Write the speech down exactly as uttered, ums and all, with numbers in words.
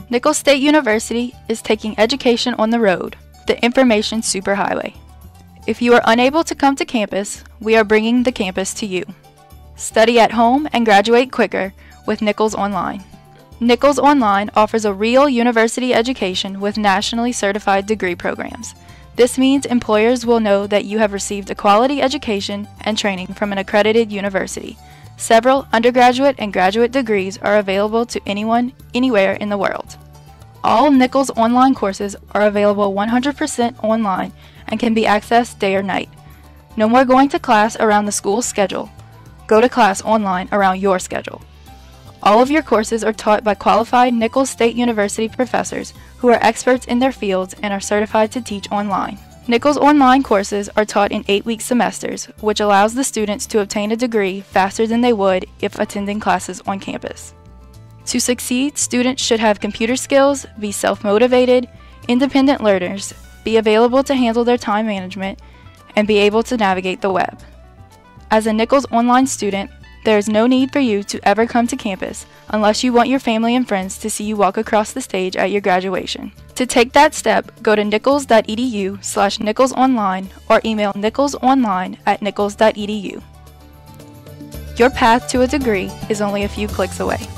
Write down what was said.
Nicholls State University is taking education on the road, the information superhighway. If you are unable to come to campus, we are bringing the campus to you. Study at home and graduate quicker with Nicholls Online. Nicholls Online offers a real university education with nationally certified degree programs. This means employers will know that you have received a quality education and training from an accredited university. Several undergraduate and graduate degrees are available to anyone, anywhere in the world. All Nicholls Online courses are available one hundred percent online and can be accessed day or night. No more going to class around the school's schedule. Go to class online around your schedule. All of your courses are taught by qualified Nicholls State University professors who are experts in their fields and are certified to teach online. Nicholls Online courses are taught in eight-week semesters, which allows the students to obtain a degree faster than they would if attending classes on campus. To succeed, students should have computer skills, be self-motivated, independent learners, be available to handle their time management, and be able to navigate the web. As a Nicholls Online student, there is no need for you to ever come to campus unless you want your family and friends to see you walk across the stage at your graduation. To take that step, go to nichols dot e d u slash nichols online or email nichollsonline at nichols dot e d u. Your path to a degree is only a few clicks away.